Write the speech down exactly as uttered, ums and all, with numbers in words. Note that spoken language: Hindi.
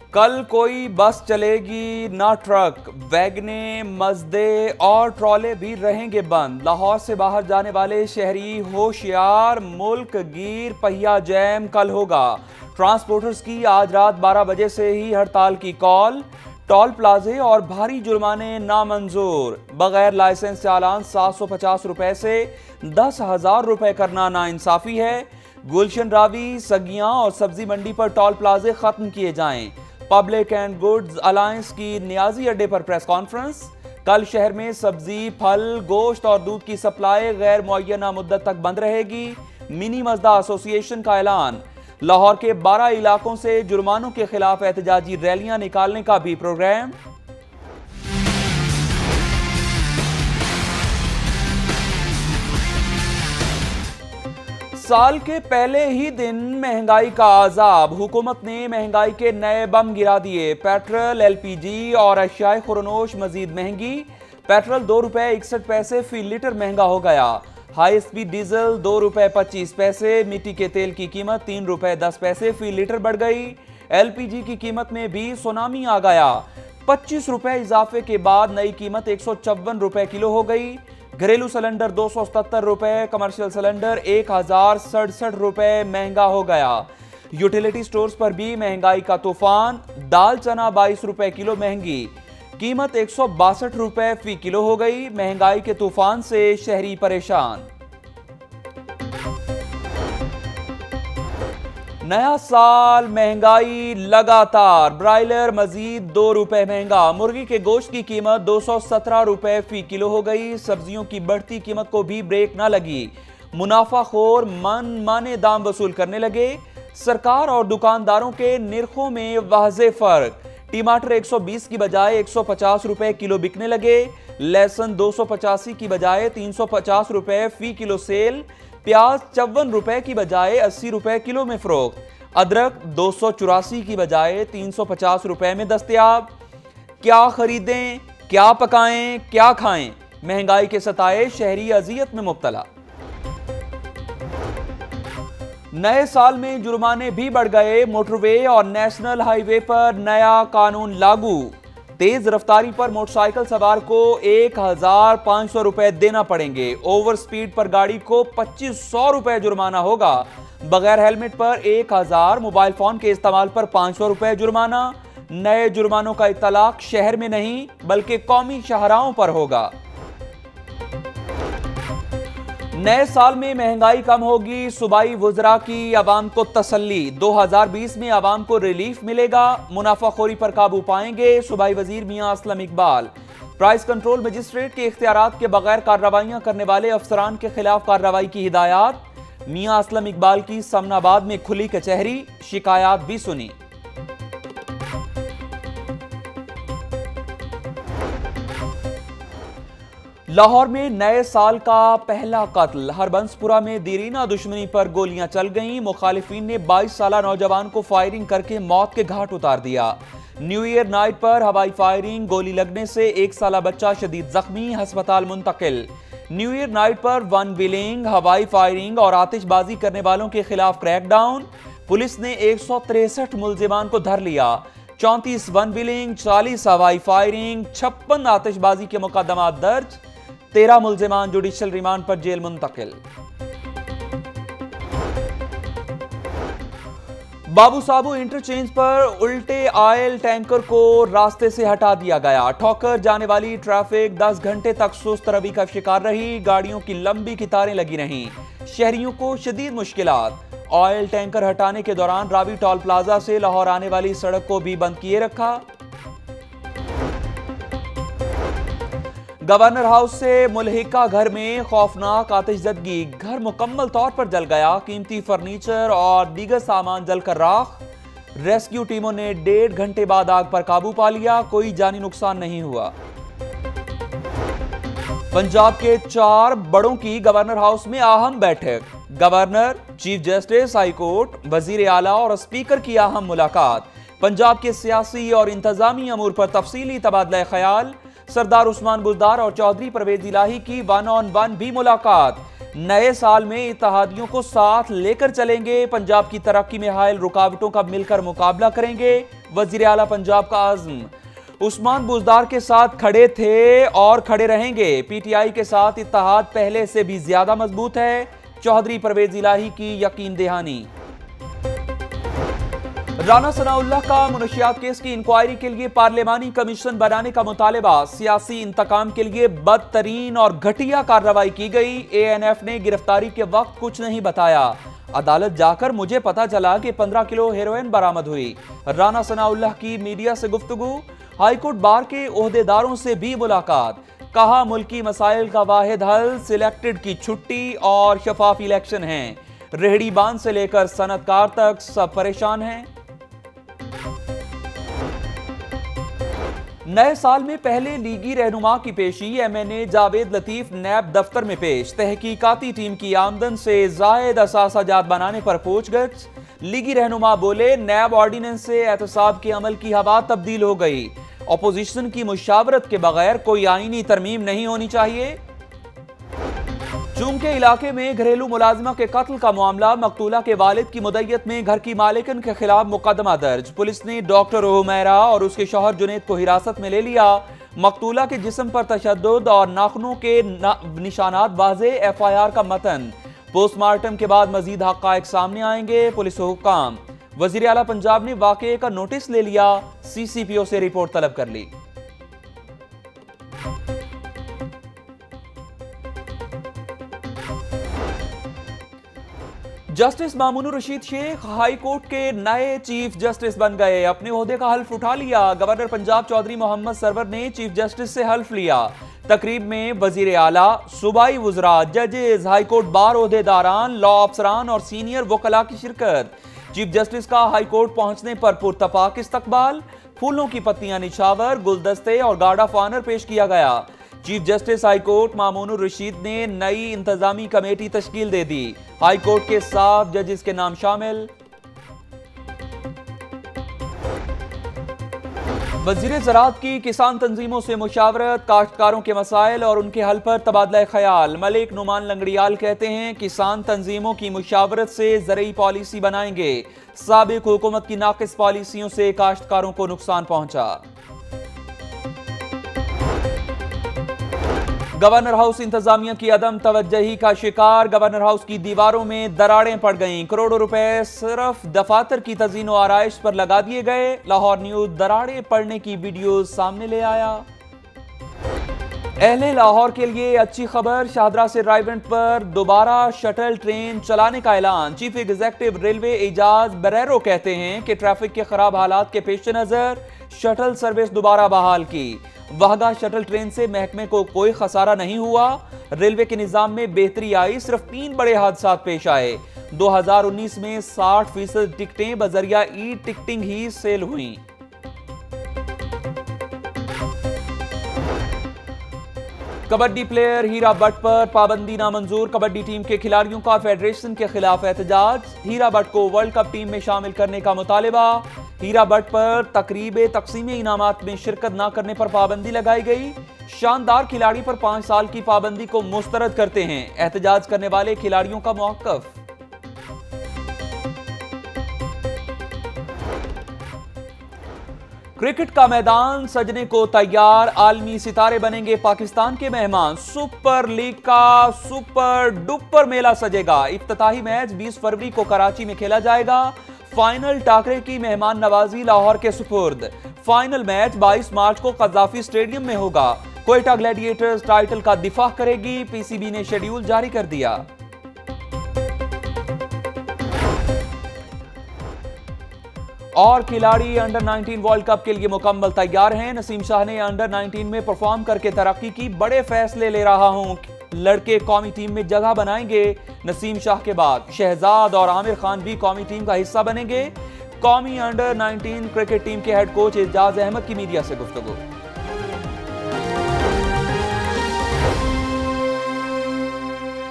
कल कोई बस चलेगी ना ट्रक, वैगने, मजदे और ट्रॉले भी रहेंगे बंद। लाहौर से बाहर जाने वाले शहरी होशियार, मुल्क गिर पहिया जैम कल होगा। ट्रांसपोर्टर्स की आज रात बारह बजे से ही हड़ताल की कॉल। टोल प्लाजे और भारी जुर्माने नामंजूर। बगैर लाइसेंस चालान सात सौ पचास रुपए से दस हजार रुपए करना नाइंसाफी है। गुलशन रावी, सगियां और सब्जी मंडी पर टोल प्लाजे खत्म किए जाएं। पब्लिक एंड गुड्स अलायंस की नियाजी अड्डे पर प्रेस कॉन्फ्रेंस। कल शहर में सब्जी, फल, गोश्त और दूध की सप्लाई गैर मुअय्यना मुद्दत तक बंद रहेगी। मिनी मजदा एसोसिएशन का ऐलान। लाहौर के बारह इलाकों से जुर्मानों के खिलाफ एहतजाजी रैलियां निकालने का भी प्रोग्राम। साल के पहले ही दिन महंगाई का अजाब। हुकूमत ने महंगाई के नए बम गिरा दिए। पेट्रोल, एलपीजी और अशियाए खुरनोश मजीद महंगी। पेट्रोल दो रुपए इकसठ पैसे फी लीटर महंगा हो गया। हाई स्पीड डीजल दो रुपए पच्चीस पैसे। मिट्टी के तेल की कीमत तीन रुपए दस पैसे फी लीटर बढ़ गई। एलपीजी की कीमत में भी सुनामी आ गया। पच्चीस रुपए इजाफे के बाद नई कीमत एक सौ चौवन रुपए किलो हो गई। घरेलू सिलेंडर दो सौ सतहत्तर रुपए, कमर्शियल सिलेंडर एक हजार सड़सठ रुपए महंगा हो गया। यूटिलिटी स्टोर्स पर भी महंगाई का तूफान। दाल चना बाईस रुपए किलो महंगी, कीमत एक सौ बासठ रुपए फी किलो हो गई। महंगाई के तूफान से शहरी परेशान। नया साल, महंगाई लगातार। ब्रायलर मजीद दो रुपए महंगा। मुर्गी के गोश्त की कीमत दो सौ सत्रह रुपए फी किलो हो गई। सब्जियों की बढ़ती कीमत को भी ब्रेक न लगी। मुनाफाखोर मन माने दाम वसूल करने लगे। सरकार और दुकानदारों के निर्खों में वाज़े फर्क। टमाटर एक सौ बीस की बजाय एक सौ पचास रुपए किलो बिकने लगे। लहसुन दो सौ पचासी की बजाय तीन सौ पचास रुपए फी किलो सेल। प्याज चौवन रुपए की बजाय अस्सी रुपए किलो में फरोख्त। अदरक दो सौ चौरासी की बजाय तीन सौ पचास रुपए में दस्तयाब। क्या खरीदें, क्या पकाएं, क्या खाएं? महंगाई के सताए शहरी अजियत में मुब्तला। नए साल में जुर्माने भी बढ़ गए। मोटरवे और नेशनल हाईवे पर नया कानून लागू। तेज रफ्तारी पर मोटरसाइकिल सवार को एक हजार पांच सौ रुपए देना पड़ेंगे। ओवर स्पीड पर गाड़ी को पच्चीस सौ रुपए जुर्माना होगा। बगैर हेलमेट पर एक हजार, मोबाइल फोन के इस्तेमाल पर पांच सौ रुपए जुर्माना। नए जुर्मानों का इतलाक शहर में नहीं बल्कि कौमी शाहराहों पर होगा। नए साल में महंगाई कम होगी। सूबाई वुज़रा की अवाम को तसल्ली। दो हजार बीस में अवाम को रिलीफ मिलेगा। मुनाफाखोरी पर काबू पाएंगे सूबाई वजीर Mian Aslam Iqbal. Price control magistrate के इख्तियारात के बगैर कार्रवाइयां करने वाले अफसरान के खिलाफ कार्रवाई की हिदायत। मियां असलम इकबाल की समनाबाद में खुली कचहरी। शिकायत भी सुनी। लाहौर में नए साल का पहला कत्ल। हरबंसपुरा में दीरीना दुश्मनी पर गोलियां चल गईं। मुखालिफिन ने बाईस साला नौजवान को फायरिंग करके मौत के घाट उतार दिया। न्यू ईयर नाइट पर हवाई फायरिंग, गोली लगने से एक साला बच्चा शदीद जख्मी, अस्पताल मुंतकिल। न्यू ईयर नाइट पर वन व्हीलिंग, हवाई फायरिंग और आतिशबाजी करने वालों के खिलाफ क्रैकडाउन। पुलिस ने एक सौ तिरसठ मुलजिमान को धर लिया। चौंतीस वन व्हीलिंग, चालीस हवाई फायरिंग, छप्पन आतिशबाजी के मुकदमा दर्ज। तेरह मुलजिमान जुडिशल रिमांड पर जेल मुंतकिल। बाबू साबू इंटरचेंज पर उल्टे आयल टैंकर को रास्ते से हटा दिया गया। ठोकर जाने वाली ट्रैफिक दस घंटे तक सुस्त रवि का शिकार रही। गाड़ियों की लंबी कतारें लगी रहीं। शहरियों को शदीद मुश्किलात। ऑयल टैंकर हटाने के दौरान रावी टोल प्लाजा से लाहौर आने वाली सड़क को भी बंद किए रखा। गवर्नर हाउस से मुल्हिका घर में खौफनाक आतिशज़दगी। घर मुकम्मल तौर पर जल गया। कीमती फर्नीचर और दीगर सामान जलकर राख। रेस्क्यू टीमों ने डेढ़ घंटे बाद आग पर काबू पा लिया। कोई जानी नुकसान नहीं हुआ। पंजाब के चार बड़ों की गवर्नर हाउस में अहम बैठक। Governor, chief justice high court, वजीर आला और स्पीकर की अहम मुलाकात। पंजाब के सियासी और इंतजामी अमूर पर तफसीली तबादला ख्याल। सरदार उस्मान बुजदार और चौधरी परवेज इलाही की वन ऑन वन भी मुलाकात। नए साल में इत्तेहादियों को साथ लेकर चलेंगे, पंजाब की तरक्की में हायल रुकावटों का मिलकर मुकाबला करेंगे, वजीर आला पंजाब का आज़म। उस्मान बुज़दार के साथ खड़े थे और खड़े रहेंगे, पीटीआई के साथ इत्तेहाद पहले से भी ज्यादा मजबूत है, चौधरी परवेज इलाही की यकीन दहानी। राना सनाउल्लाह का मुनशियात केस की इंक्वायरी के लिए पार्लिमानी कमीशन बनाने का मुतालबा, सियासी इंतकाम के लिए बदतरीन और घटिया कार्रवाई की गई। एएनएफ ने गिरफ्तारी के वक्त कुछ नहीं बताया, अदालत जाकर मुझे पता चला कि पंद्रह किलो हेरोइन बरामद हुई। राना सनाउल्लाह की मीडिया से गुफ्तगू, हाईकोर्ट बार के ओहदेदारों से भी मुलाकात, कहा मुल्की मसाइल का वाहिद हल सिलेक्टेड की छुट्टी और शफाफ इलेक्शन हैं, रेहड़ी बांध से लेकर सनतकार तक सब परेशान हैं। नए साल में पहले लीगी रहनुमा की पेशी, एमएनए जावेद लतीफ नैब दफ्तर में पेश, तहकीकाती टीम की आमदन से जायद असासाजात बनाने पर पूछगछ। लीगी रहनुमा बोले, नैब ऑर्डिनेंस से एहतसाब के अमल की हवा तब्दील हो गई, अपोजिशन की मुशावरत के बगैर कोई आईनी तरमीम नहीं होनी चाहिए। चूंकि इलाके में घरेलू मुलाजिमा के कत्ल का मामला, मकतूला के वालिद की मुद्दत में घर की मालिकन के खिलाफ मुकदमा दर्ज, पुलिस ने डॉक्टर उमैरा और उसके शौहर जुनैद को हिरासत में ले लिया। मकतूला के जिस्म पर तशद्दुद और नाखूनों के ना, निशानात वाज़े, एफ आई आर का मतन। पोस्टमार्टम के बाद मजीद हक़ाइक़ सामने आएंगे, पुलिस हुक्काम। वज़ीर आला पंजाब ने वाक़े का नोटिस ले लिया, सी सी पी ओ से रिपोर्ट तलब कर ली। Justice Mamoonur Rasheed Sheikh high court के नए चीफ जस्टिस बन गए, अपने ओहदे का हल्फ उठा लिया। गवर्नर पंजाब चौधरी मोहम्मद सरवर ने चीफ जस्टिस से हल्फ लिया। तकरीब में वजीर आला, सूबाई वज़रा, जजेस, हाई कोर्ट बार ओहदेदारान, लॉ अफसरान और सीनियर वकला की शिरकत। चीफ जस्टिस का हाई कोर्ट पहुंचने पर पुरतफाक इस्तकबाल, फूलों की पत्तियां निछावर, गुलदस्ते और गार्ड ऑफ ऑनर पेश किया गया। Chief justice high court Mamoonur Rasheed ने नई इंतजामी कमेटी तश्कील दे दी, हाई कोर्ट के सात जजेस के नाम शामिल। वजीर ज़राअत की किसान तंजीमों से मुशावरत, काश्तकारों के मसाइल और उनके हल पर तबादला ख्याल। मलिक नुमान लंगड़ियाल कहते हैं, किसान तंजीमों की मुशावरत से ज़रूरी पॉलिसी बनाएंगे, साबिक हुकूमत की नाकिस पॉलिसियों से काश्तकारों को नुकसान पहुंचा। गवर्नर हाउस इंतजामिया की अदम तवज्जही का शिकार, गवर्नर हाउस की दीवारों में दरारें पड़ गईं, करोड़ों रुपए सिर्फ दफातर की तज़ीन व आराइश पर लगा दिए गए। लाहौर न्यूज़ दरारें पड़ने की वीडियो सामने ले आया। अहले लाहौर के लिए अच्छी खबर, शाहदरा से रायवेंट पर दोबारा शटल ट्रेन चलाने का ऐलान। चीफ एग्जीक्यूटिव रेलवे एजाज बरेरो कहते हैं कि ट्रैफिक के खराब हालात के पेश नजर शटल सर्विस दोबारा बहाल की। वहगा शटल ट्रेन से महकमे को कोई खसारा नहीं हुआ, रेलवे के निजाम में बेहतरी आई, सिर्फ तीन बड़े हादसा पेश आए। दो हजार उन्नीस में साठ फीसद टिकटें बजरिया ई टिकटिंग ही सेल हुई। कबड्डी प्लेयर हीरा भट्ट पर पाबंदी नामंजूर, कबड्डी टीम के खिलाड़ियों का फेडरेशन के खिलाफ एहतजाज। हीरा भट्ट को वर्ल्ड कप टीम में शामिल करने का मुतालबा। हीरा भट्ट पर तकरीब तकसीम इनामात में शिरकत न करने पर पाबंदी लगाई गई। शानदार खिलाड़ी पर पांच साल की पाबंदी को मुस्तरद करते हैं, एहतजाज करने वाले खिलाड़ियों का मौक़िफ़। क्रिकेट का मैदान सजने को तैयार, आलमी सितारे बनेंगे पाकिस्तान के मेहमान। सुपर लीग का सुपर डुपर मेला सजेगा। इफ्तिताही मैच बीस फरवरी को कराची में खेला जाएगा। फाइनल टाकरे की मेहमान नवाजी लाहौर के सुपुर्द। फाइनल मैच बाईस मार्च को कज़ाफी स्टेडियम में होगा। क्वेटा ग्लैडिएटर्स टाइटल का दिफा करेगी, पीसीबी ने शेड्यूल जारी कर दिया। और खिलाड़ी अंडर नाइनटीन वर्ल्ड कप के लिए मुकम्मल तैयार हैं। नसीम शाह ने अंडर नाइनटीन में परफॉर्म करके तरक्की की, बड़े फैसले ले रहा हूं, लड़के कौमी टीम में जगह बनाएंगे। नसीम शाह के बाद शहजाद और आमिर खान भी कौमी टीम का हिस्सा बनेंगे। कौमी अंडर नाइनटीन क्रिकेट टीम के हेड कोच एजाज अहमद की मीडिया से गुफ्तगू।